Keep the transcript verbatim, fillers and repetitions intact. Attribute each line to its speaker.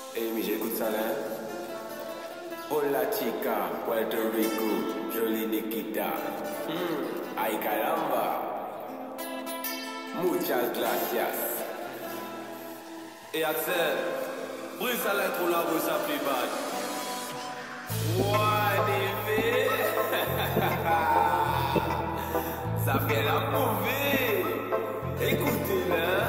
Speaker 1: Eh, mais j'écoute ça là. Hola chica, Puerto Rico, jolie Nikita. Mm. Ay caramba. Muchas gracias.
Speaker 2: Et Axel, brise à l'intro la voix sa plus bad.
Speaker 1: Ouah, bébé. Ça fait la mauvais. Écoutez là.